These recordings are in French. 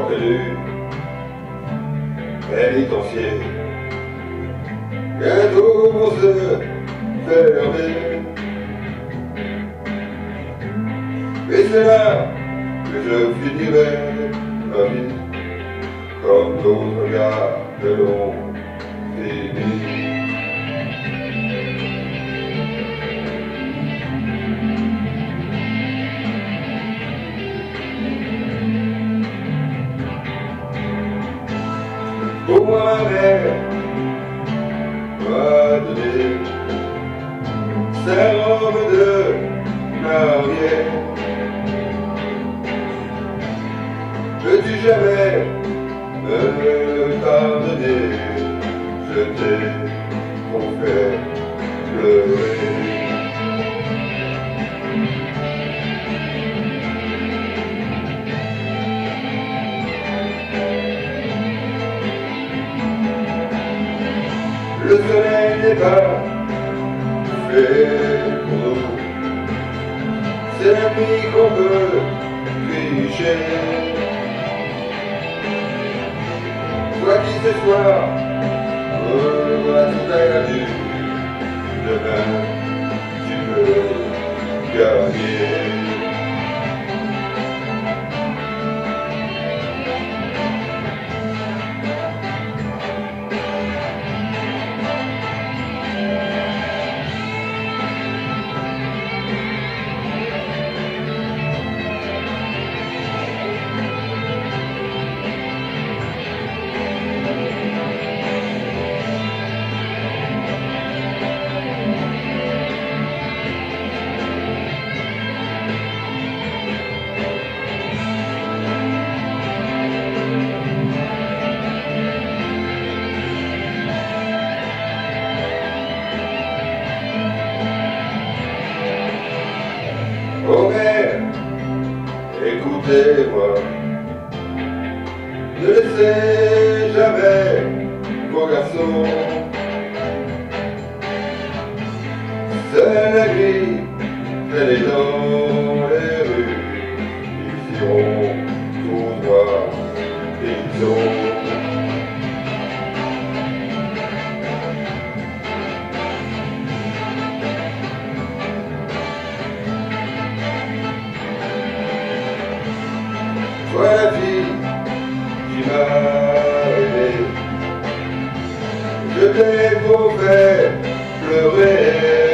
porte du pénitencier. Bientôt vont se fermer. Et c'est là que je finirai ma vie, comme d'autres gars que l'on finit. Pour moi, ma mère m'a donné sa robe de mariée. Peux-tu jamais me pardonner? Je t'ai trop fait pleurer. Le soleil n'est pas fait pour nous, c'est la nuit qu'on peut tricher. Toi qui ce soir as tout perdu, demain tu peux gagner. Oh mère, écoutez-moi, ne laissez jamais vos garçons seuls la grille, traîner dans les rues. Ils iront tout droit, ils ont toi la fille qui m'a aimé, je t'ai trop fait pleurer.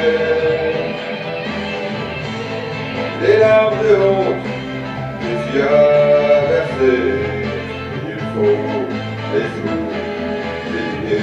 Les larmes de honte que tu as versées, il faut les oublier.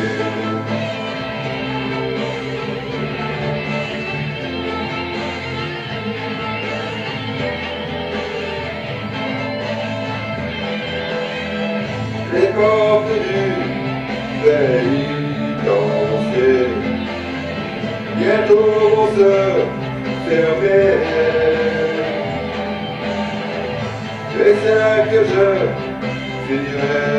Les portes du pénitencier bientôt vont se fermer. Et c'est là que je finirai